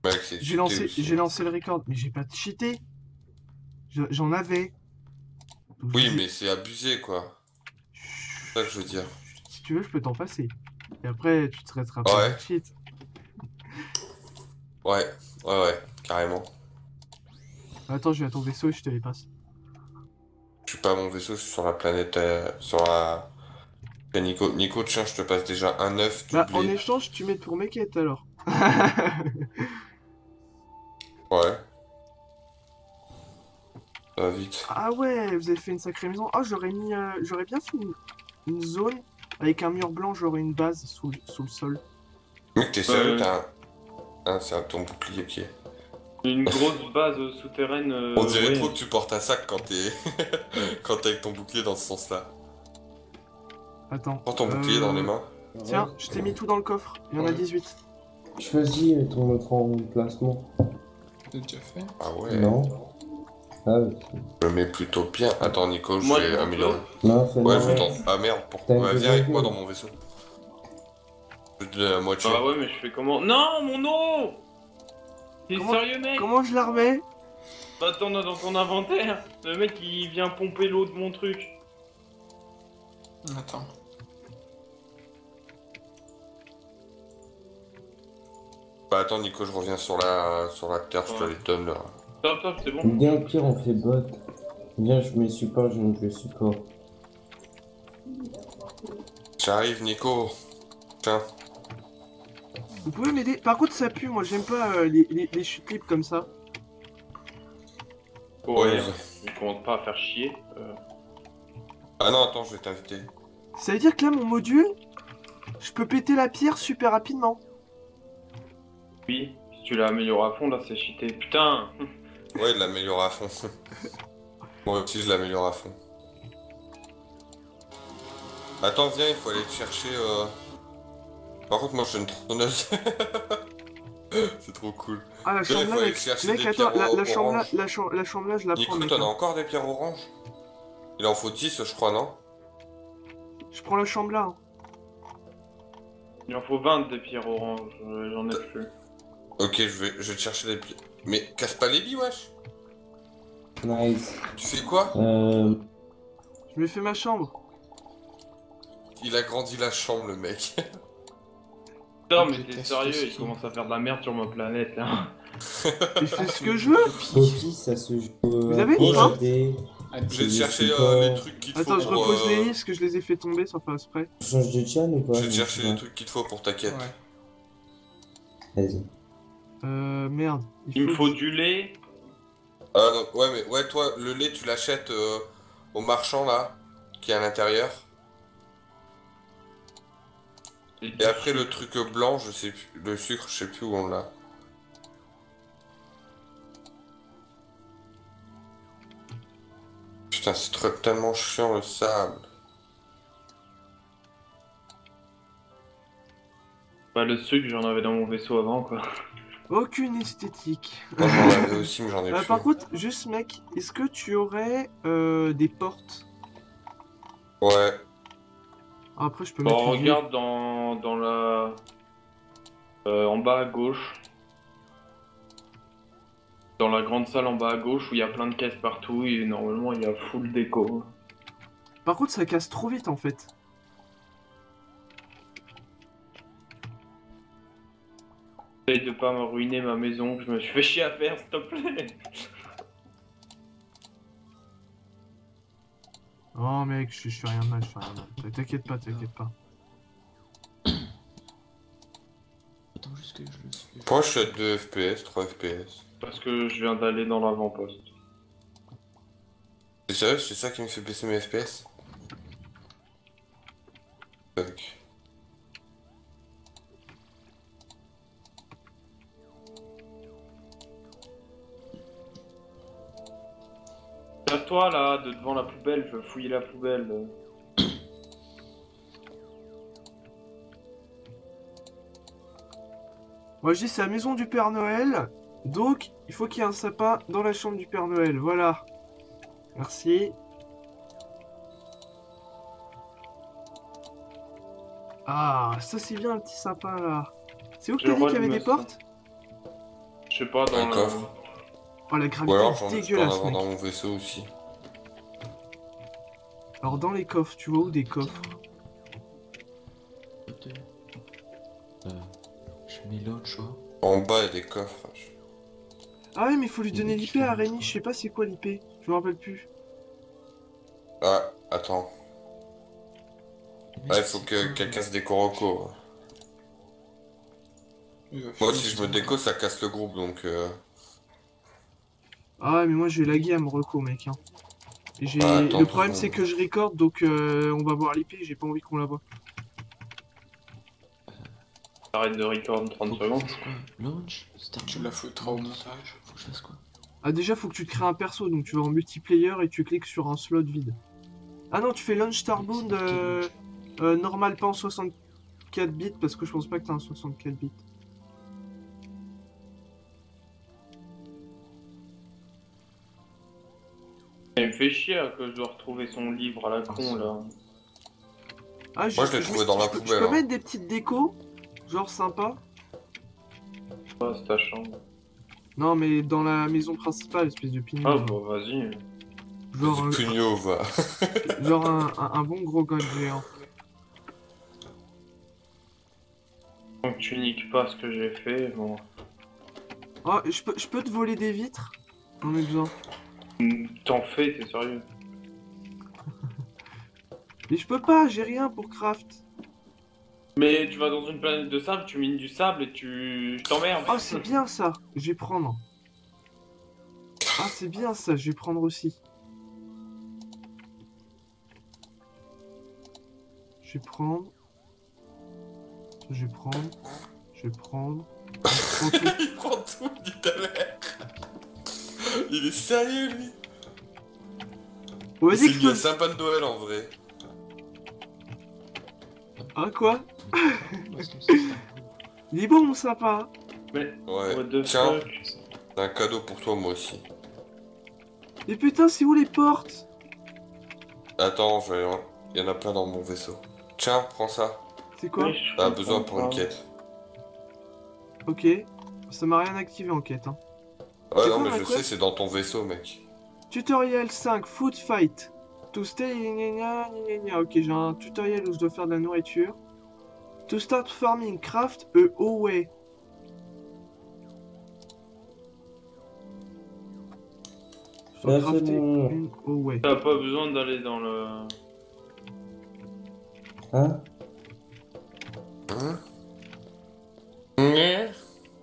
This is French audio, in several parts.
Mec, c'est cheaté aussi. J'ai lancé le record, mais j'ai pas cheaté. J'en avais. Donc je Oui, les ai... mais c'est abusé, quoi. C'est ça que je veux dire. Si tu veux, je peux t'en passer. Et après, tu te traiteras pas de Ouais, cheat. ouais, ouais, carrément. Attends, je vais à ton vaisseau et je te les passe. Je suis pas à mon vaisseau, je suis sur la planète, sur la... Nico, Nico, tiens, je te passe déjà un œuf, du Bah, en blé. échange, tu m'aides pour mes quêtes alors. Ouais, ça va vite. Ah ouais, vous avez fait une sacrée maison. Ah, j'aurais bien fait une zone avec un mur blanc, j'aurais une base sous le sol. Mec, t'es sérieux, Euh, t'as un... Ah, c'est ton bouclier qui est... une grosse base souterraine, On dirait ouais. trop que tu portes un sac quand t'es... quand t'es avec ton bouclier dans ce sens-là. Attends. Prends ton bouclier dans les mains. Tiens, je t'ai mis tout dans le coffre. Il y en a 18. Choisis ton autre emplacement. T'as déjà fait? Ah ouais, Non. Ah oui. je le mets plutôt bien. Attends, Nico, je Moi, vais je améliorer. Non, fais Ouais, non. je veux t'en... Ah merde, T'as ouais, une viens avec moi deuxième dans mon vaisseau. Je te donne la moitié. Bah ouais, mais je fais comment? Non, mon eau! T'es Comment- sérieux, mec? Comment je la remets? Bah, t'en as dans ton inventaire. Le mec, il vient pomper l'eau de mon truc. Attends. Bah attends, Nico, je reviens sur la terre, je te les donne là. Top, top, c'est bon. Bien au pire, on fait bot. Bien, je mets support, je ne joue support. J'arrive, Nico. Tiens. Vous pouvez m'aider? Par contre, ça pue, moi j'aime pas les chutes libres comme ça. Oh, Ouais. merde. Il commence pas à faire chier. Ah non, attends, je vais t'inviter. Ça veut dire que là, mon module, je peux péter la pierre super rapidement. Oui, si tu l'as amélioré à fond, là, c'est cheaté. Putain! Ouais, il l'améliore à fond. Moi aussi, je l'améliore à fond. Attends, viens, il faut aller te chercher... Par contre, moi, je suis une tronneuse. C'est trop cool. Ah, la Là, il chambre faut là, aller mec. chercher Mec, des attends, pierres la chambre là, oranges. la chambre là, je la prends, Nico, mec. t'en as Hein. encore des pierres oranges? Il en faut 10, je crois, non? Je prends la chambre là. Hein. Il en faut 20 des pierres oranges, j'en ai plus. Ok, je vais te chercher des pierres. Mais casse pas les lits, wesh! Nice. Tu fais quoi? Je me fais ma chambre. Il a grandi la chambre, le mec. Putain, mais Je t'es teste sérieux, aussi. il commence à faire de la merde sur ma planète, là. Et je fais ce que je veux. Poppy, ça se joue. Vous avez une porte Je Je vais te chercher les trucs qu'il te faut Attends, je pour... repose les lits parce que je les ai fait tomber sans faire exprès. change de chan ou pas? Je vais te chercher les trucs qu'il te faut pour ta quête. Ouais. Vas-y. Merde. Il me faut du lait. Ah non, ouais, mais ouais, toi, le lait, tu l'achètes au marchand, là, qui est à l'intérieur. Et après, le truc blanc, je sais plus, le sucre, je sais plus où on l'a. Putain, c'est tellement chiant, le sable. Bah, le sucre, j'en avais dans mon vaisseau avant, quoi. Aucune esthétique. Moi, j'en avais aussi, mais j'en ai plus. Par contre, juste mec, est-ce que tu aurais des portes? Ouais. Après, je peux Bon, mettre les regarde dans la... en bas à gauche. Dans la grande salle en bas à gauche où il y a plein de caisses partout et normalement il y a full déco. Par contre, ça casse trop vite en fait. Essaye de pas me ruiner ma maison que je me suis fait chier à faire, s'il te plaît. Oh mec, je fais rien de mal, je fais rien de mal. T'inquiète pas, t'inquiète pas. Attends juste que je le suis. Pourquoi je suis à 2 FPS, 3 FPS? Parce que je viens d'aller dans l'avant-poste. C'est sérieux, c'est ça qui me fait baisser mes FPS? Fuck. Casse-toi là, de devant la poubelle, je veux fouiller la poubelle. Moi je dis c'est la maison du Père Noël, donc il faut qu'il y ait un sapin dans la chambre du Père Noël, voilà. Merci. Ah, ça c'est bien un petit sapin là. C'est où que t'as dit qu'il y avait des portes? Je sais pas, dans Un le... coffre. Oh, la Ou gravité alors est je peux en dégueulasse, avoir mec. dans mon vaisseau aussi. Alors, dans les coffres, tu vois où des coffres? Je mets l'autre choix. En bas il y a des coffres. Ah ouais, mais il faut lui donner l'IP à Rémi, je sais pas c'est quoi l'IP. Je me rappelle plus. Ah, attends. Ah, il faut que quelqu'un se déco Rocco. Moi si je me déco ça casse le groupe donc Ah ouais, mais moi j'ai lagué à me reco, mec. Hein. Et j'ai... Ah, attends Le 2 problème c'est secondes. que je record, donc on va voir l'IP, j'ai pas envie qu'on la voit. Arrête de record 30 secondes. Quoi? Launch? Start. Tu la foutras au montage. Faut que je fasse quoi? Ah déjà faut que tu te crées un perso, donc tu vas en multiplayer et tu cliques sur un slot vide. Ah non, tu fais Launch Starbound normal, pas en 64 bits, parce que je pense pas que t'as un 64 bits. Il me fait chier que je dois retrouver son livre à la con là. Ah, Moi, je l'ai trouvé dans la je peux poubelle, hein. mettre des petites décos, genre sympa. Oh, c'est ta chambre. Non, mais dans la maison principale, espèce de pignon. Ah bah vas-y. Genre, Du pugno va. genre un bon gros god géant. Donc tu niques pas ce que j'ai fait, bon. Oh, je peux te voler des vitres? J'en ai besoin. T'en fais, t'es sérieux? Mais je peux pas, j'ai rien pour craft. Mais tu vas dans une planète de sable, tu mines du sable et tu... Je t'emmerde. Oh, c'est bien ça, je vais prendre. Ah, c'est bien ça, je vais prendre aussi. Je vais prendre. Je vais prendre. Je vais prendre. Je prends tout. Il prend tout, dit ta mère. Il est sérieux lui. On m'a dit C'est que mis un je... sapin de Noël en vrai. Ah, quoi? Il est bon, mon sympa. Mais... Ouais. What the Tiens, fuck? c'est un cadeau pour toi moi aussi. Mais putain, c'est où les portes? Attends, il y en a plein dans mon vaisseau. Tiens, prends ça. C'est quoi? Oui, je T'as comprends besoin pour une pas. quête. Ok. Ça m'a rien activé en quête, hein. Ouais, C'est non, quoi, mais la je quête sais, c'est dans ton vaisseau, mec. Tutoriel 5, Food Fight. To stay, gna gna gna gna. Ok, j'ai un tutoriel où je dois faire de la nourriture. To start farming, craft a away. Je dois Là, c'est crafter bon. une away. T'as pas besoin d'aller dans le... Hein? Hein? Ouais.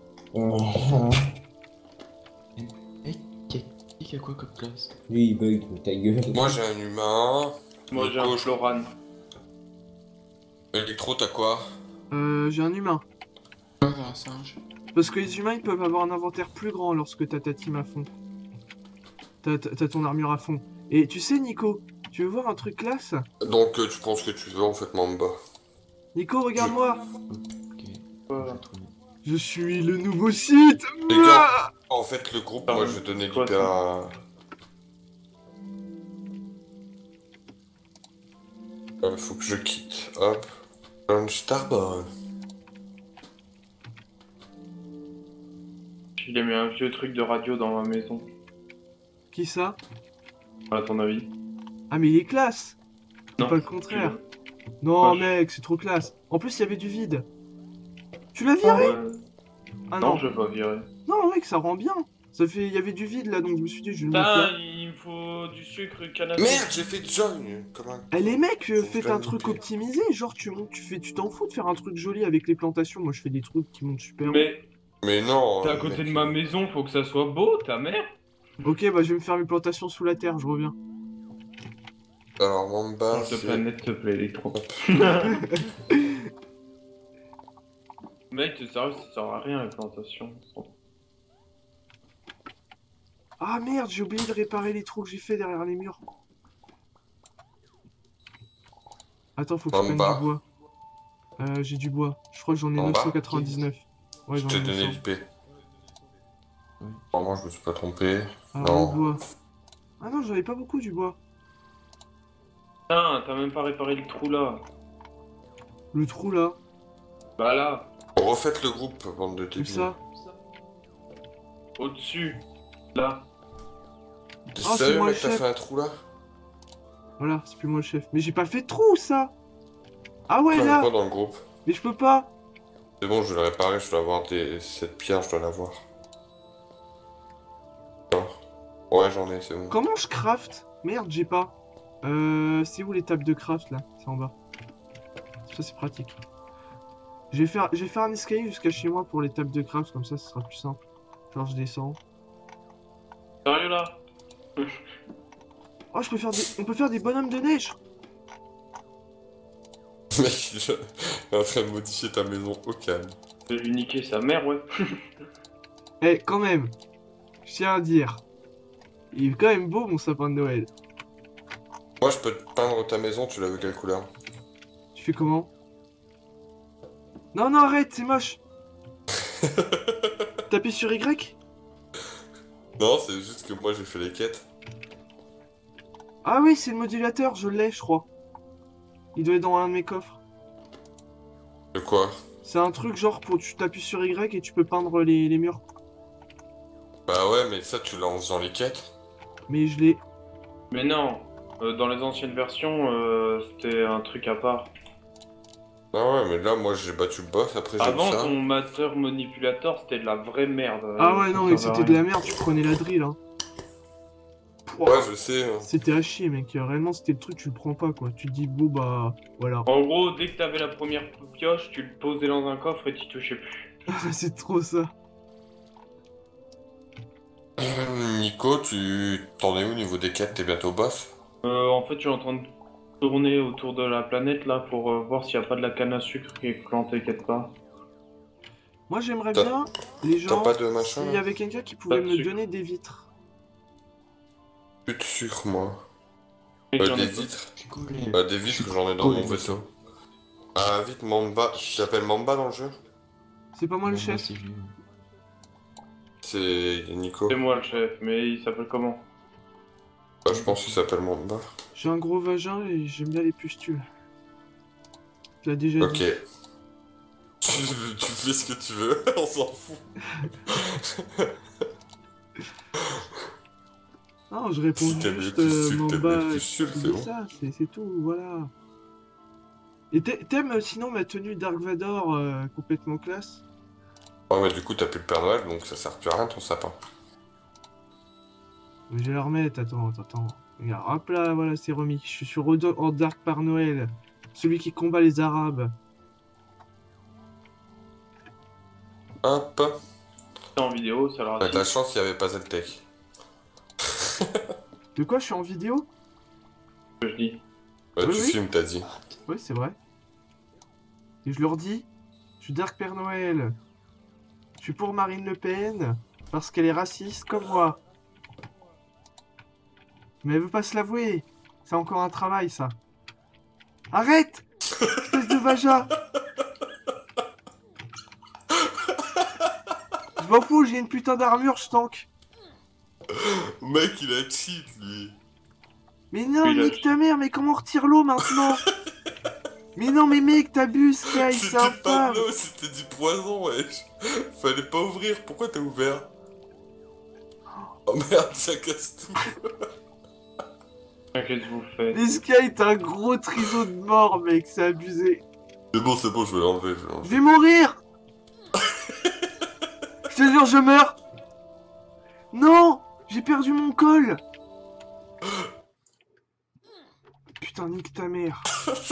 Il y a quoi comme classe? Lui, il bug, ta gueule. Moi j'ai un humain. Moi j'ai un Nico, Floran. Électro, t'as quoi? J'ai un humain. Ouais, un singe. Parce que les humains, ils peuvent avoir un inventaire plus grand lorsque t'as ta team à fond. T'as ton armure à fond. Et tu sais, Nico, tu veux voir un truc classe? Donc tu prends ce que tu veux en fait, Mamba. Nico, regarde-moi. Ok. Ouais. J'ai trouvé. Je suis le nouveau site. Les gars, en fait le groupe, moi je vais donner Quoi, l'hyper à... faut que je quitte. Hop. Launch Starbound. Il a mis un vieux truc de radio dans ma maison. Qui ça? À ton avis? Ah, mais il est classe. Non. Pas le contraire. Non, Ouais. mec, c'est trop classe. En plus, il y avait du vide. Tu l'as viré? Ouais. Ah Non, non. je vais pas virer. Non, mec, ça rend bien. Ça fait... Il y avait du vide là, donc je me suis dit, je vais le mettre là. Putain, il me faut du sucre canadien. Merde, j'ai fait join comme un... Eh les mecs, Faut faites pas un truc louper. optimisé. Genre, tu t'en fous de faire un truc joli avec les plantations. Moi, je fais des trucs qui montent super haut. Mais Mais non. t'es à côté de ma maison, faut que ça soit beau, ta mère. Ok, bah, je vais me faire mes plantations sous la terre, je reviens. Alors Mamba, S'il te c'est... plaît, s'il te plaît, électro. Mec, t'es sérieux, ça sert à rien la plantation. Ah merde, j'ai oublié de réparer les trous que j'ai fait derrière les murs. Attends, faut que je prenne Mamba. du bois. J'ai du bois. Je crois que j'en ai Mamba. 999. Ouais, Je j'en t'ai ai donné 900. l'IP. Moi je me suis pas trompé. Ah, Non. le bois. Ah non, j'en ai pas beaucoup du bois. Putain, t'as même pas réparé le trou là. Le trou là, Bah là. Refaites le groupe, bande de tout débiles. ça. au-dessus. Là. T'es Oh, c'est sérieux, moi mec, le t'as chef. fait un trou là? Voilà, c'est plus moi le chef. Mais j'ai pas fait de trou, ça. Ah ouais, Toi, là. pas dans le groupe. Mais je peux pas. C'est bon, je vais le réparer, je dois avoir cette pierre, je dois l'avoir. Non. Ouais, j'en ai, c'est bon. Comment je craft? Merde, j'ai pas. C'est où les tables de craft, là? C'est en bas. Ça, c'est pratique. Je vais faire un escalier jusqu'à chez moi pour les tables de craft, comme ça, ce sera plus simple. Genre, je descends. Sérieux là? Oh, on peut faire des bonhommes de neige. Mec, il est en train de modifier ta maison au calme. Je vais lui niquer sa mère, ouais. Eh, quand même. Je tiens à dire. Il est quand même beau, mon sapin de Noël. Moi, je peux te peindre ta maison, tu la veux quelle couleur? Tu fais comment? Non, non, arrête, c'est moche. T'appuies sur Y? Non, c'est juste que moi, j'ai fait les quêtes. Ah oui, c'est le modulateur, je l'ai, je crois. Il doit être dans un de mes coffres. De quoi? C'est un truc genre pour tu t'appuies sur Y et tu peux peindre les murs. Bah ouais, mais ça, tu l'as en faisant les quêtes. Mais je l'ai. Mais non, dans les anciennes versions, c'était un truc à part. Ah ouais, mais là, moi, j'ai battu le boss, après j'ai Avant, vu ça. ton master manipulator, c'était de la vraie merde. Ah ouais, non, mais ça c'était de la merde, tu prenais la drill, hein. Pouah, Ouais, je sais. Hein. C'était à chier, mec. Réellement, c'était le truc, tu le prends pas, quoi. Tu te dis, bon, bah, voilà. En gros, dès que t'avais la première pioche, tu le posais dans un coffre et tu touchais plus. C'est trop ça. Nico, t'en es où au niveau des quêtes? T'es bientôt boss? En fait, je suis en train de tourner autour de la planète là pour voir s'il n'y a pas de la canne à sucre qui est plantée quelque part. Moi, j'aimerais T'as- bien, les T'as gens, pas de machin s'il y là? avait quelqu'un qui pouvait Pas de me sucre. donner des vitres. Plus de sucre, moi. Et j'en Des ai pas. vitres. Picolé. Des vitres, j'en ai dans mon vaisseau. Ah, vite, Mamba. Tu t'appelles Mamba dans le jeu? C'est pas moi le Bon, chef. c'est lui. C'est Nico. C'est moi le chef, mais il s'appelle comment? Bah, je pense qu'il s'appelle Mamba. J'ai un gros vagin et j'aime bien les pustules. Tu l'as déjà Ok. dit. Tu fais ce que tu veux, on s'en fout. Non, je réponds Si t'aimes les juste pustules, t'aimes Mamba, les pustules, qui c'est dit bon. ça, c'est tout, voilà. Et t'aimes sinon ma tenue Dark Vador complètement classe? Ouais, mais du coup, t'as plus le Père Noël, donc ça sert plus à rien ton sapin. Mais je vais la remettre, attends. Regarde, hop là, voilà, c'est remis. Je suis sur en Dark Père Noël. Celui qui combat les Arabes. Hop. C'est en vidéo, ça leur T'as de la a chance, il n'y avait pas Zeltec. De quoi, je suis en vidéo? que je dis. Bah, Oui, tu oui. filmes, t'as dit. Oui, c'est vrai. Et je leur dis, je suis Dark Père Noël. Je suis pour Marine Le Pen, parce qu'elle est raciste comme moi. Mais elle veut pas se l'avouer. C'est encore un travail, ça. Arrête! Espèce de vagin! Je m'en fous, j'ai une putain d'armure, je tank. Mec, il a cheat, lui. Mais non, Oui, là, nique ta mère, mais comment on retire l'eau maintenant? Mais non, mais mec, t'abuses, Sky, c'est C'était pas infâme. de l'eau, c'était du poison, wesh. Fallait pas ouvrir, pourquoi t'as ouvert? Oh merde, ça casse tout. Qu'est-ce que vous faites? Mais Sky, t'as un gros triseau de mort, mec, c'est abusé. C'est bon, je vais l'enlever, Je vais mourir. Je te jure, je meurs. Non, j'ai perdu mon col. Putain, nique ta mère.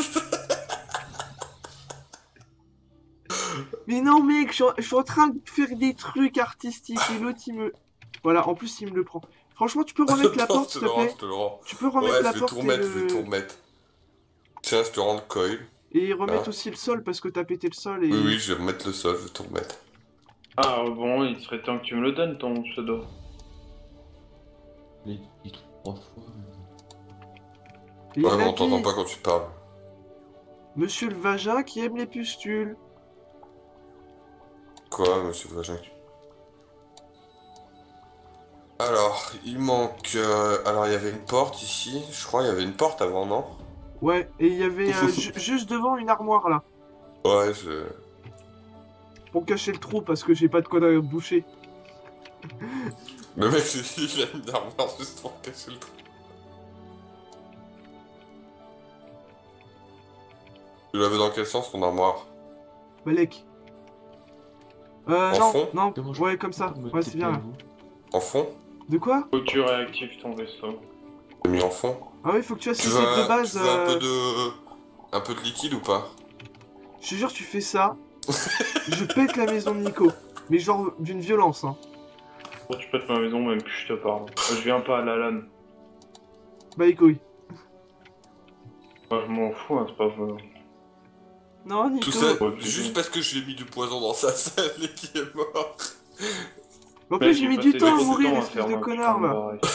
Mais non, mec, je suis en train de faire des trucs artistiques et l'autre, il me... Voilà, en plus, il me le prend. Franchement, tu peux remettre la porte, s'il te plaît? Je te le rends. Tu peux remettre Ouais, la je vais porte tout remettre, et, je vais tout remettre. Tiens, je te rends le coil. et remettre Ah. aussi le sol parce que t'as pété le sol et... Oui, oui, je vais remettre le sol, je vais tout remettre. Ah bon, il serait temps que tu me le donnes ton pseudo. Il dit 3 fois. Et il Ouais, mais a on t'entend dit, pas quand tu parles. Monsieur le vagin qui aime les pustules. Quoi, monsieur le vagin? Alors, il manque... Alors, il y avait une porte ici. Je crois qu'il y avait une porte avant, non? Ouais, et il y avait juste devant une armoire là. Ouais, Pour cacher le trou parce que j'ai pas de quoi boucher. Le mec, il vient une armoire juste pour cacher le trou. Tu l'avais dans quel sens ton armoire? Balek. En Non, fond non, Comment je ouais, comme ça. me Ouais, c'est bien là. TP En fond? De quoi? Faut que tu réactives ton vaisseau. J'ai mis en fond. Ah oui, faut que tu fasses Tu le veux, set de base. tu veux un peu de liquide ou pas? Je te jure, tu fais ça. Je pète la maison de Nico. Mais genre d'une violence, hein. Bon, tu pètes ma maison, même plus je te parle. Je viens pas à la LAN. Bah les couilles. Moi, je m'en fous, hein, c'est pas vrai. Non, Nico. Tout ça, Ouais, juste parce que je lui ai mis du poison dans sa salle et qu'il est mort. En Mec, plus, j'ai mis passé du temps à beaucoup de mourir, temps à espèce faire de un connard, putain de là. baraque.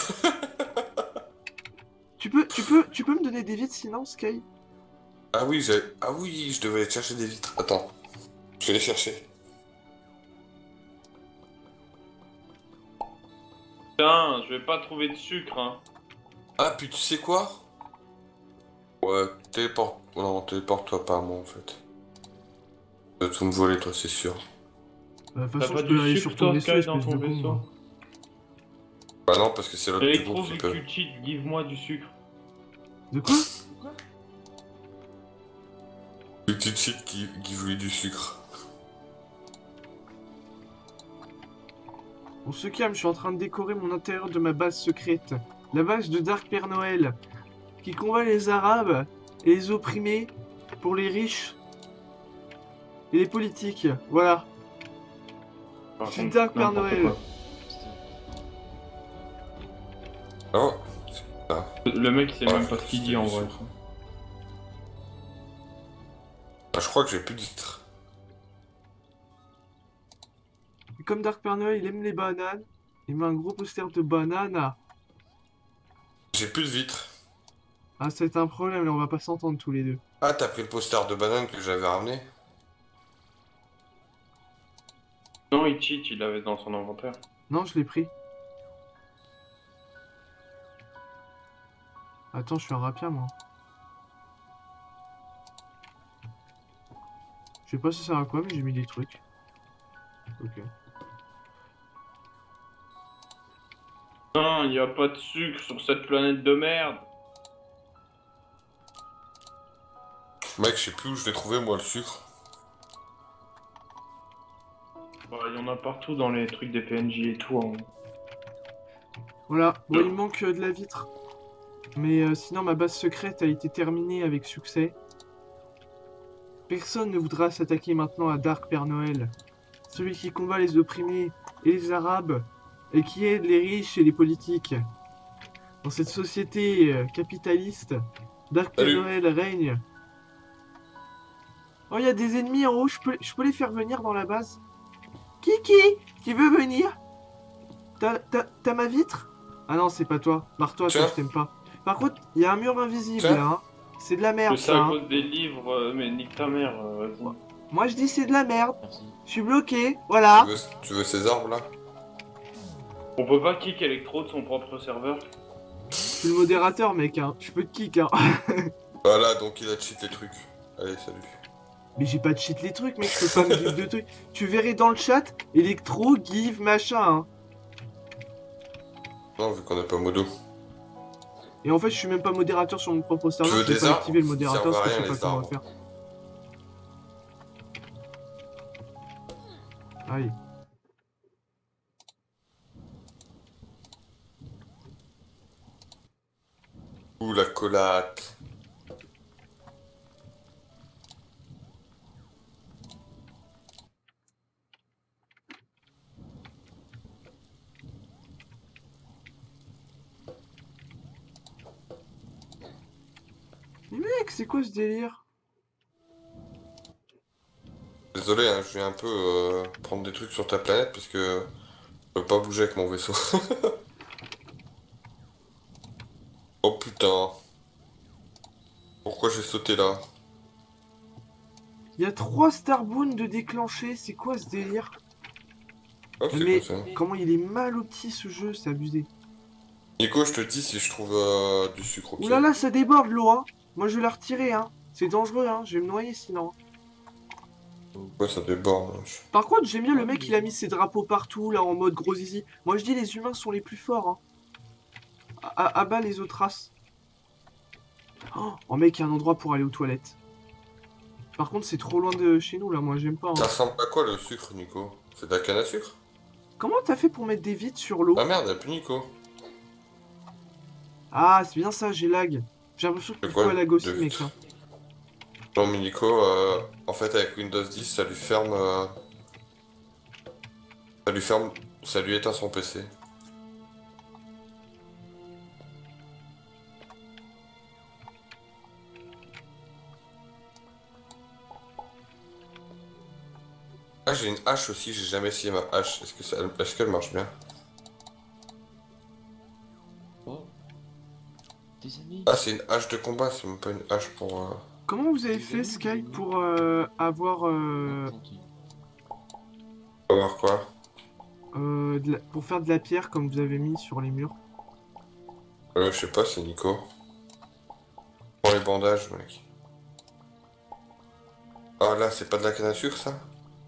Tu peux me donner des vides sinon, Sky? Ah oui, je devais aller chercher des vitres. Attends, je vais les chercher. Putain, je vais pas trouver de sucre, hein. Ah, puis tu sais quoi? Ouais, téléporte. Non, téléporte-toi pas à moi en fait. Tu vas tout me voler, toi, c'est sûr. De toute T'as façon, pas je peux du aller sucre, sur ton toi, vaisseau, Sky, dans espèce de ton con. vaisseau? moi. Bah non, parce que c'est l'autre du groupe Electro, qui vu peut. que tu cheat, give-moi du sucre. De quoi? Le petit cheat qui voulait du sucre. On se calme, je suis en train de décorer mon intérieur de ma base secrète. La base de Dark Père Noël. Qui combat les Arabes et les opprimés pour les riches et les politiques. Voilà. Par C'est contre, Dark Père n'importe Noël. quoi. Oh, Le mec, il sait Ouais, même pas ce qu'il dit en vrai. ah, je crois que j'ai plus de vitres. Et comme Dark Père Noël, il aime les bananes, il met un gros poster de banane. J'ai plus de vitres. Ah, c'est un problème, là, on va pas s'entendre tous les deux. Ah, t'as pris le poster de banane que j'avais ramené? Non, il cheat, il l'avait dans son inventaire. Non, je l'ai pris. Attends, je suis un rapien, moi. Je sais pas ça sert à quoi, mais j'ai mis des trucs. Ok. Non, il y a pas de sucre sur cette planète de merde. Mec, je sais plus où je l'ai trouvé, moi, le sucre. Bah, il y en a partout dans les trucs des PNJ et tout. Hein. Voilà, bon, il me manque de la vitre. Mais sinon, ma base secrète a été terminée avec succès. Personne ne voudra s'attaquer maintenant à Dark Père Noël. Celui qui combat les opprimés et les Arabes, et qui aide les riches et les politiques. Dans cette société capitaliste, Dark Père Salut. Noël règne. Oh, il y a des ennemis en haut, je peux les faire venir dans la base. Kiki, tu veux venir? T'as ma vitre? Ah non, c'est pas toi. Barre-toi, toi, Tiens. je t'aime pas. Par contre, il y a un mur invisible Tiens. là. Hein. C'est de la Je merde sais ça. à Hein. cause des livres, mais nique ta mère, vas-y. Moi je dis c'est de la merde. Merci. Je suis bloqué, voilà. Tu veux ces arbres là? On peut pas kick Electro de son propre serveur. Je suis le modérateur, mec. Hein. Je peux te kick. Hein. Voilà, donc il a cheat les trucs. Allez, salut. Mais j'ai pas de cheat les trucs, mec. Je peux pas me give de trucs. Tu verrais dans le chat, Electro, give, machin. Hein. Non, vu qu'on n'a pas modo. Et en fait, je suis même pas modérateur sur mon propre serveur. veux Je peux des pas arbres? activer le Ils modérateur servent à parce que je sais rien, pas les comment arbres. faire. Allez. Ouh, la collate. Mais mec, c'est quoi ce délire? Désolé, hein, je vais un peu prendre des trucs sur ta planète parce que je peux pas bouger avec mon vaisseau. Oh putain. Pourquoi j'ai sauté là? Il y a 3 Starbound de déclencher. C'est quoi ce délire? Oh, c'est Mais quoi ça? comment il est mal opti ce jeu, c'est abusé. Nico, je te dis si je trouve du sucre, ok? Ouh là là, ça déborde l'eau, hein. Moi je vais la retirer, hein. C'est dangereux, hein. Je vais me noyer sinon. Ouais, ça déborde. Par contre, j'aime bien le mec, il a mis ses drapeaux partout, là, en mode gros zizi. Moi, je dis, les humains sont les plus forts, hein. À bas les autres races. Oh, mec, il y a un endroit pour aller aux toilettes. Par contre, c'est trop loin de chez nous, là, moi, j'aime pas, hein. Ça ressemble à quoi le sucre, Nico? C'est de la canne à sucre? Comment t'as fait pour mettre des vitres sur l'eau? Ah merde, y'a plus Nico. Ah, c'est bien ça, j'ai lag. J'ai l'impression que C'est Nico quoi, a lag aussi, de mec, vitre? là. Non, mais Nico, en fait, avec Windows 10, ça lui ferme. Ça lui ferme. Ça lui éteint son PC. Ah, j'ai une hache aussi, j'ai jamais essayé ma hache. Est-ce qu'elle marche bien? Oh. Des amis. Ah, c'est une hache de combat, c'est même pas une hache pour. Comment vous avez fait, Sky, pour avoir... Tranquille. Avoir quoi? pour faire de la pierre, comme vous avez mis sur les murs? Je sais pas, c'est Nico. Pour les bandages, mec. Ah là, c'est pas de la canne à sucre, ça?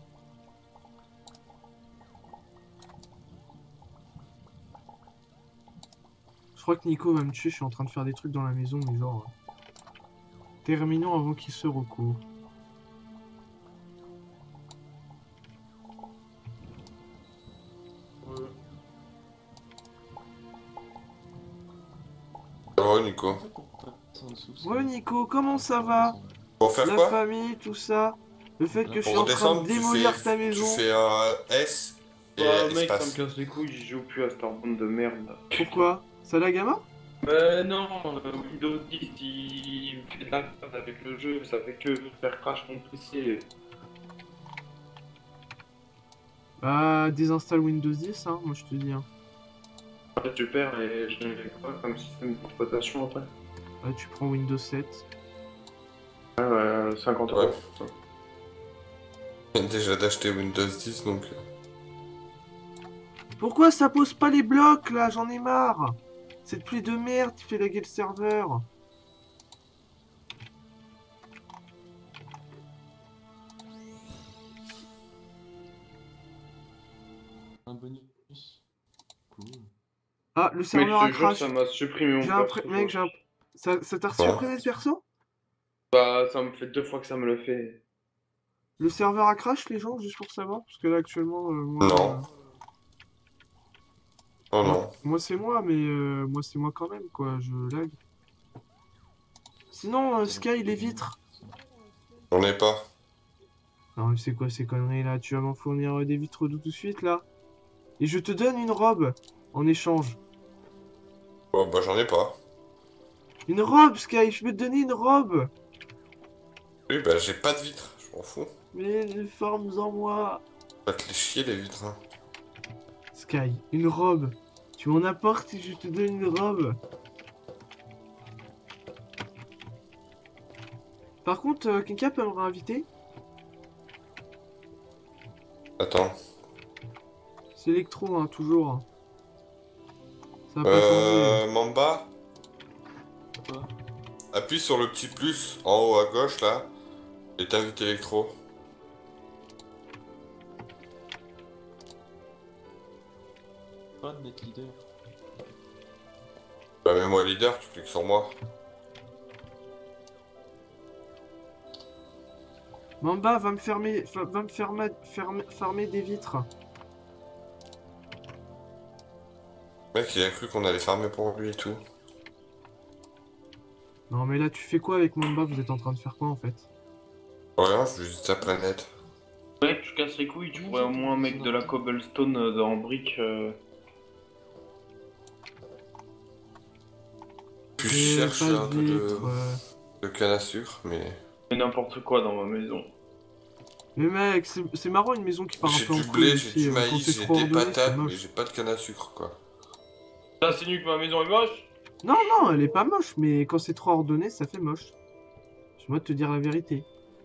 Je crois que Nico va me tuer, je suis en train de faire des trucs dans la maison, mais genre... Terminons avant qu'il se recouvre. Ça va, Nico? Ouais, Nico, comment ça va? Pour faire La quoi? famille, tout ça? Le fait que je suis Pour en train redescendre, de démolir ta maison? tu fais un S et Ouais, mec, ça me espace. casse les couilles, j'y joue plus à Starbound de merde. Pourquoi? Ça lag à mort? Non, Windows 10, il fait de la merde avec le jeu, ça fait que faire crash mon PC. Bah, désinstalle Windows 10, hein, moi je te dis. Hein. Après, tu perds et je n'ai pas comme système d'exploitation après. Bah, tu prends Windows 7. 50 Ouais. euros. Je viens déjà d'acheter Windows 10 donc. Pourquoi ça pose pas les blocs là? J'en ai marre! Cette pluie de merde qui fait laguer le serveur. Un bonus. Cool. Ah, le Mec, serveur je a te jure, crash. ça m'a supprimé mon J'ai un perso. mec, j'ai un... Ça t'a resupprimé le perso? Bah, ça me fait 2 fois que ça me le fait. Le serveur a crash, les gens, juste pour savoir? Parce que là, actuellement, moi... Non. Oh non. Moi, c'est moi, mais moi, c'est moi quand même, quoi. Je lag. Sinon, Sky, les vitres. J'en ai pas. Non, mais c'est quoi ces conneries, là? Tu vas m'en fournir des vitres tout de suite, là? Et je te donne une robe en échange. Oh bah j'en ai pas. Une robe, Sky, je veux te donner une robe. Oui bah j'ai pas de vitres, je m'en fous. Mais forme-en moi. Va te les chier les vitres. Hein. Sky, une robe. Tu m'en apportes et je te donne une robe. Par contre, quelqu'un peut me réinviter? Attends. C'est électro, hein, toujours. Hein. Ça va pas changer. Mamba, Quoi? appuie sur le petit plus en haut à gauche là. Et t'invite électro. Pas de mettre leader. Bah mets-moi leader, tu cliques sur moi. Mamba va me fermer, farmer des vitres. Mec il a cru qu'on allait farmer pour lui et tout. Non mais là tu fais quoi avec Mamba? Vous êtes en train de faire quoi en fait? Rien, je visite sa planète. Mec, tu casses les couilles, tu pourrais au moins mettre de la cobblestone dans briques. Puis J'ai je cherche pas un de peu vitres, de canne à sucre, mais. Mais n'importe quoi dans ma maison. Mais mec, c'est marrant une maison qui part un J'ai peu en du couille blé, j'ai aussi, du quand maïs, c'est j'ai trop des ordonné, c'est patates, mais moche. j'ai pas de canne à sucre quoi. Ça insinue que ma maison est moche? Non, non, elle est pas moche, mais quand c'est trop ordonné, ça fait moche. Je dois te dire la vérité.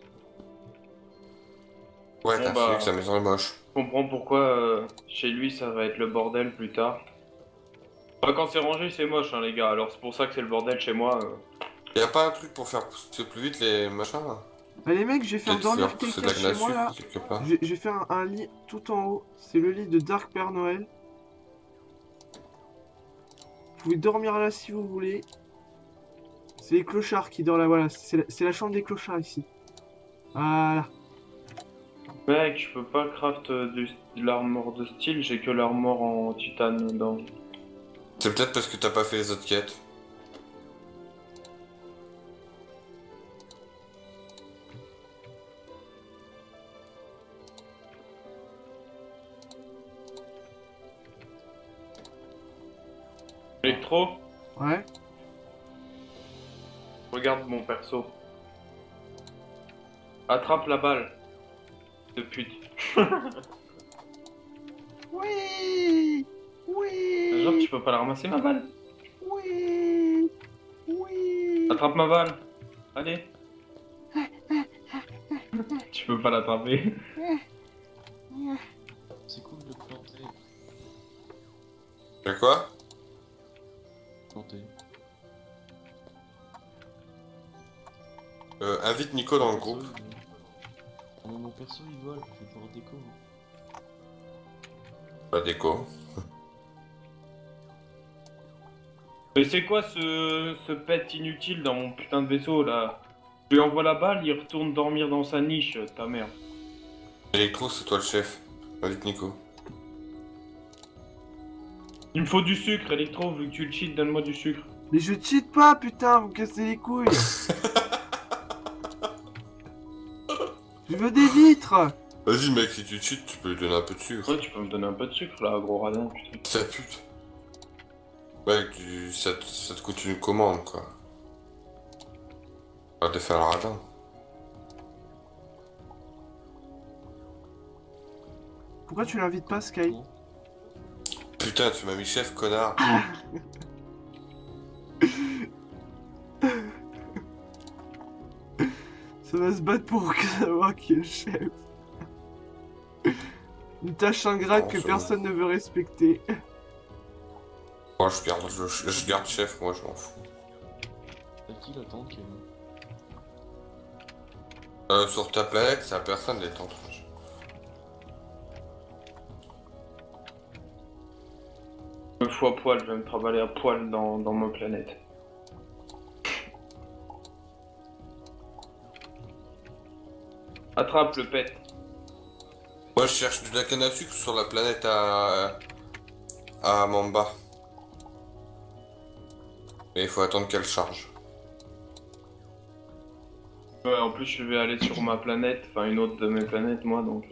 Ouais, Bon, t'as bah. insinué que sa maison est moche. Je comprends pourquoi chez lui ça va être le bordel plus tard. Bah, quand c'est rangé, c'est moche, hein, les gars. Alors c'est pour ça que c'est le bordel chez moi. Y'a pas un truc pour faire pousser plus vite les machins là? Allez mec, je vais faire Peut-être dormir faire pousser de quelqu'un la chez moi là. sucre quelque part. Je vais faire un lit tout en haut. C'est le lit de Dark Père Noël. Vous pouvez dormir là si vous voulez. C'est les clochards qui dorment là, voilà. C'est la chambre des clochards ici. Voilà. Mec, je peux pas craft de l'armor de style, j'ai que l'armor en titane dedans. C'est peut-être parce que t'as pas fait les autres quêtes. Electro, Ouais. regarde mon perso. Attrape la balle. De pute. Oui. Oui. Genre, tu peux pas la ramasser ma balle. Oui. Oui. Attrape ma balle. Allez. Tu peux pas l'attraper. C'est cool de planter. Y'a quoi? Planter. Invite Nico dans le Perso, groupe. Ah, mais mon perso il vole, je vais pouvoir déco. La déco. Mais c'est quoi ce pet inutile dans mon putain de vaisseau là? Je lui envoie la balle, il retourne dormir dans sa niche, ta mère. Electro, c'est toi le chef. Invite Nico. Il me faut du sucre, Electro, vu que tu le cheats, donne-moi du sucre. Mais je cheat pas, putain, vous me cassez les couilles. Je veux des vitres. Vas-y mec, si tu cheats, tu peux lui donner un peu de sucre. Ouais, tu peux me donner un peu de sucre là, gros radin, putain. Ta pute. Mec, ça te coûte une commande quoi. Va te faire le radin. Pourquoi tu l'invites pas, Sky? Bon. Putain, tu m'as mis chef, connard. Ça va se battre pour savoir qui est le chef. Une tâche ingrate Non, que c'est personne ne veut respecter. Moi je garde chef, moi je m'en fous. T'as qui la tente Ken? Sur ta planète, c'est à personne les tentes. Je me fous à poil, je vais me travailler à poil dans ma planète. Attrape le pet. Moi je cherche de la canne à sucre sur la planète à Mamba. Mais il faut attendre qu'elle charge. Ouais, en plus je vais aller sur ma planète, enfin une autre de mes planètes moi donc.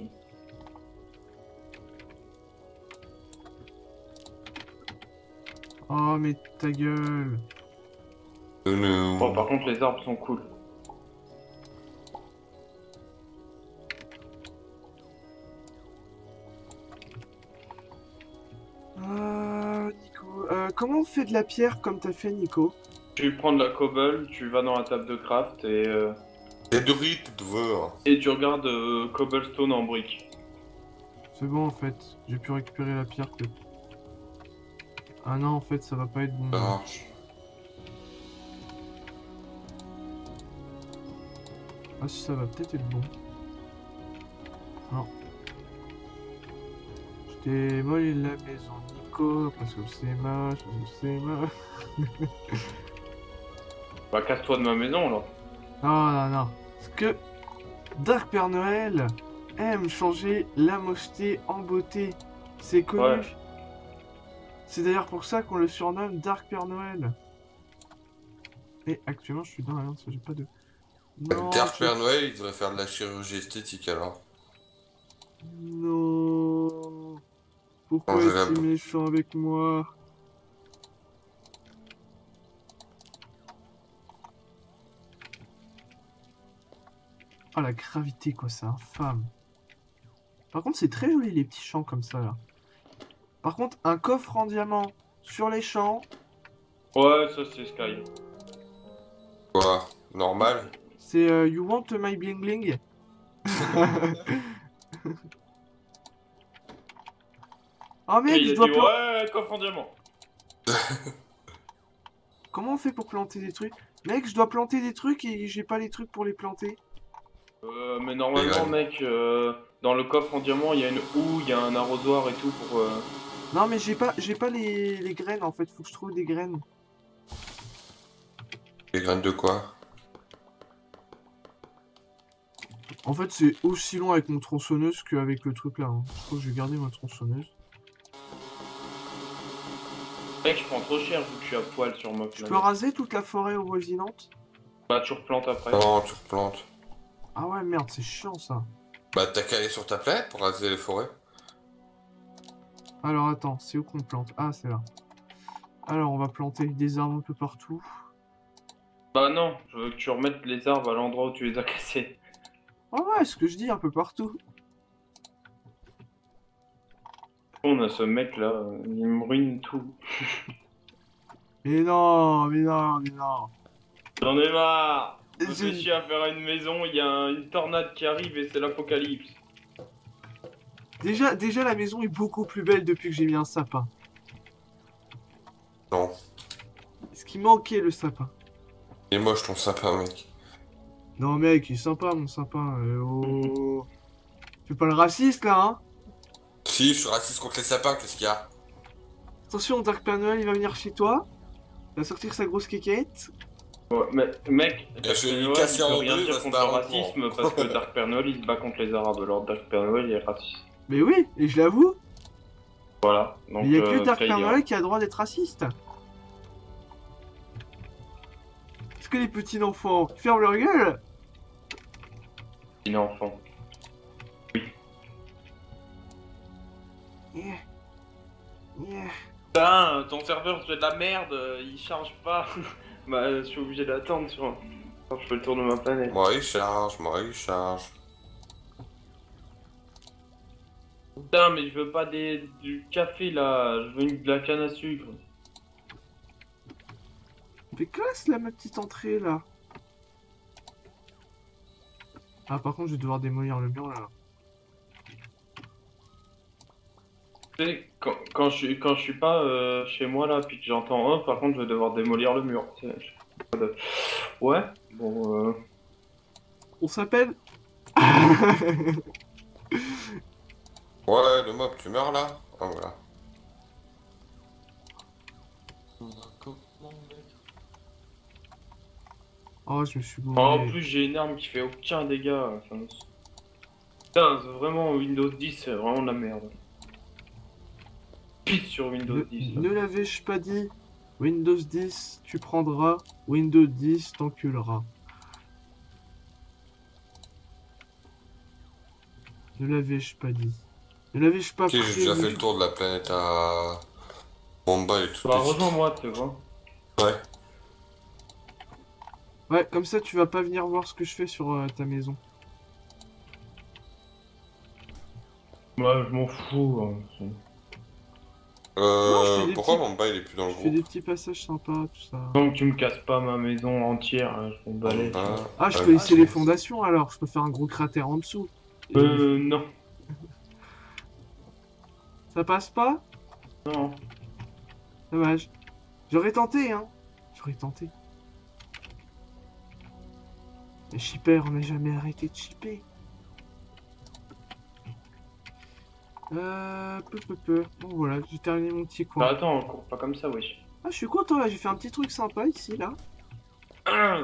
Oh, mais ta gueule. Bon, par contre les arbres sont cool. Nico. Comment on fait de la pierre comme t'as fait, Nico? Tu prends de la cobble, tu vas dans la table de craft Des dorites de voir. et tu regardes cobblestone en briques. C'est bon, en fait. J'ai pu récupérer la pierre que... Ah non, en fait, ça va pas être bon. Ça marche. Ah si, ça va peut-être être bon. Non. Je t'ai volé la maison, Nico, parce que c'est moche, c'est moche. Bah casse-toi de ma maison là. Non, non, non. Parce que Dark Père Noël aime changer la mocheté en beauté. C'est connu. Ouais. C'est d'ailleurs pour ça qu'on le surnomme Dark Père Noël. Et actuellement, je suis dans l'alliance, j'ai pas de... Non, Dark je- Père Noël, il devrait faire de la chirurgie esthétique alors. Non. Pourquoi Non, je es-tu l'aime. méchant avec moi? Oh la gravité quoi, c'est infâme. Par contre c'est très joli les petits champs comme ça là. Par contre un coffre en diamant sur les champs, Ouais, ça c'est Sky. Quoi? Normal? c'est you want my bling bling? Oh Et mec, il je a dois dit planter. ouais, coffre en diamant. Comment on fait pour planter des trucs? Mec, je dois planter des trucs et j'ai pas les trucs pour les planter. Mais normalement, mec, dans le coffre en diamant, il y a une houe, il y a un arrosoir et tout pour. Non, mais j'ai pas les graines en fait, faut que je trouve des graines. Les graines de quoi? En fait, c'est aussi long avec mon tronçonneuse qu'avec le truc là. Hein. Je crois que je vais garder ma tronçonneuse. Mec, je prends trop cher vu que je suis à poil sur ma Tu peux planète. raser toute la forêt avoisinante? Bah, tu replantes après. Non, tu replantes. Ah ouais, merde, c'est chiant ça. Bah t'as qu'à aller sur ta planète pour raser les forêts. Alors attends, c'est où qu'on plante? Ah, c'est là. Alors, on va planter des arbres un peu partout. Bah, non, je veux que tu remettes les arbres à l'endroit où tu les as cassés. Ah ouais, ce que je dis, un peu partout. On a ce mec là, il me ruine tout. Mais non, mais non, mais non. J'en ai marre! Je J'ai- réfléchis à faire une maison, il y a une tornade qui arrive et c'est l'apocalypse. Déjà, la maison est beaucoup plus belle depuis que j'ai mis un sapin. Non. Ce qui manquait, le sapin. Il est moche ton sapin, mec. Non, mec, il est sympa, mon sapin. Oh. Fais pas le raciste, là, hein. Si, je suis raciste contre les sapins, qu'est-ce qu'il y a? Attention, Dark Père Noël, il va venir chez toi. Il va sortir sa grosse quéquette. Ouais, mais mec, Et Dark je vais Père lui Noël, casser il peut en rien deux, il dire va se contre le barrer en racisme courant. parce que Dark Père Noël il se bat contre les arabes, alors Dark Père Noël il est raciste. Mais oui, et je l'avoue. Voilà, donc Mais il y a que Dark très Père bien. Noël qui a le droit d'être raciste. Est-ce que les petits enfants ferment leur gueule? Il est enfant. Yeah. Yeah. Putain, ton serveur c'est de la merde, il charge pas. Bah, je suis obligé d'attendre sur. Quand je fais le tour de ma planète. Moi il charge, moi il charge. Putain, mais je veux pas du café là, je veux de la canne à sucre. Mais classe là, ma petite entrée là. Ah, par contre, je vais devoir démolir le mur là. Tu sais, quand je suis pas chez moi là, puis que j'entends un, par contre, je vais devoir démolir le mur. Ouais, bon. On s'appelle. Ouais, le mob, tu meurs là? Ah voilà. Comment, mec? Oh, je me suis En gouré. plus, j'ai une arme qui fait aucun dégât. Enfin, putain, c'est vraiment Windows 10, c'est vraiment de la merde. Pisse sur Windows 10. là. Ne l'avais-je pas dit? Windows 10, tu prendras. Windows 10, t'enculeras. Ne l'avais-je pas dit? Ne l'avais-je pas Ok, j'ai déjà prévenu? fait le tour de la planète à Bomba et tout. Bah, rejoins-moi, tu vois. Ouais. Ouais, comme ça, tu vas pas venir voir ce que je fais sur ta maison. Bah, je m'en fous. Hein. Non, je fais des Pourquoi petits- Bomba il est plus dans le Je fais des groupe? petits passages sympas, tout ça. Donc, tu me casses pas ma maison entière, hein, je m'en balais. Bomba. Ah, je peux laisser les fondations alors. Je peux faire un gros cratère en dessous. Non. Ça passe pas? Non. Dommage. J'aurais tenté, hein. J'aurais tenté. Les shippers, on n'a jamais arrêté de shipper. Peu. Bon voilà, j'ai terminé mon petit Bah, coin. attends, on court pas comme ça, wesh. Ah, je suis content là, j'ai fait un petit truc sympa ici, là. Un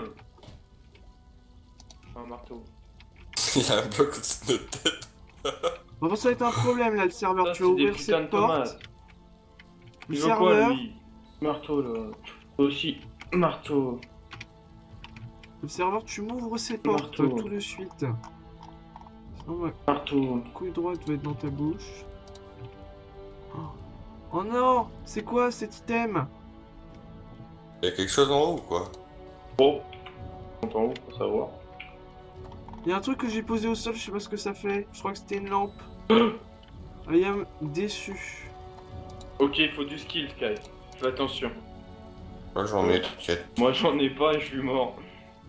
marteau. Il y a un bug au-dessus de notre tête. Bon, ça va être un problème là, le serveur. Ça, Tu vas c'est des ouvrir putains cette de porte. tomates. Le Il veut quoi, serveur, lui? Marteau, là. Aussi, marteau. le serveur, tu m'ouvres ces portes Marteau. tout de suite. Sinon, ma Marteau. couille droite va être dans ta bouche. Oh non, c'est quoi cet item? Il y a quelque chose en haut ou quoi? Oh. On t'en haut pour savoir. Il y a un truc que j'ai posé au sol, je sais pas ce que ça fait. Je crois que c'était une lampe. I am déçu. Ok, il faut du skill, Sky. Fais attention. Ouais, j'en ai, t'inquiète. Moi, j'en ai pas et je suis mort.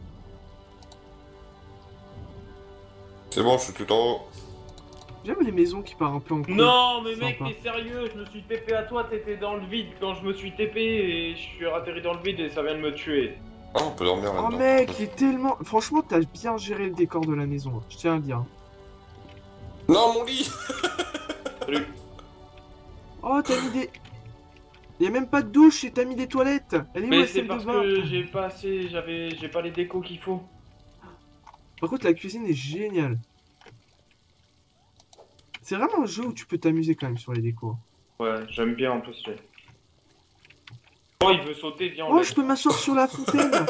C'est bon, je suis tout en haut. J'aime les maisons qui partent un peu en couille. Non, mais mec, Sympa. t'es sérieux? Je me suis TP à toi, t'étais dans le vide quand je me suis TP et je suis atterri dans le vide et ça vient de me tuer. Ah, on peut dormir Oh là-dedans. mec, il est tellement... Franchement, t'as bien géré le décor de la maison, hein, je tiens à le dire. Non, mon lit. Salut. Oh, t'as mis des... Y'a même pas de douche et t'as mis des toilettes. Elle est où Mais la c'est salle de parce bain? que j'ai pas assez, j'ai pas les décos qu'il faut. Par contre, la cuisine est géniale. C'est vraiment un jeu où tu peux t'amuser quand même sur les décos. Ouais, j'aime bien en plus. Oh, il veut sauter, viens, on Oh, laisse. je peux m'asseoir sur la fontaine. Là,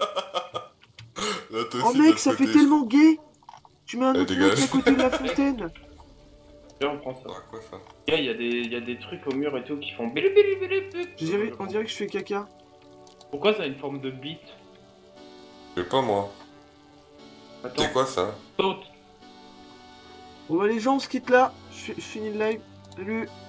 toi Oh aussi, mec, de ça l'autre fait côté, tellement gay. Tu mets un Eh, autre dégage. mec à côté de la fontaine. Viens, on prend ça. Ah, quoi ça? Il y a des trucs au mur et tout qui font bilou, bilou, bilou, bilou. On dirait que je fais caca. Pourquoi ça a une forme de bite? Je sais pas moi. Attends, C'est quoi ça? saute. Bon bah les gens, on se quitte là. Je finis le live. Salut.